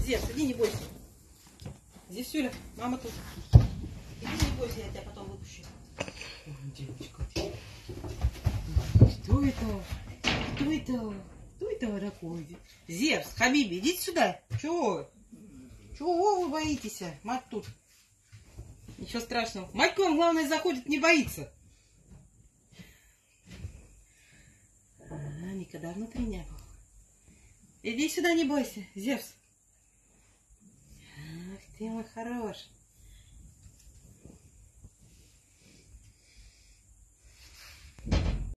Зевс, иди, не бойся. Зевсюля, мама тут. Иди, не бойся, я тебя потом выпущу. Девочка. Что это? Кто это? Кто это такой? Зевс, Хабиби, идите сюда. Чего? Чего вы боитесь? Мать тут. Ничего страшного. Мать к вам, главное, заходит, не боится. Никогда внутри не был. Иди сюда, не бойся, Зевс. Ах ты мой хороший.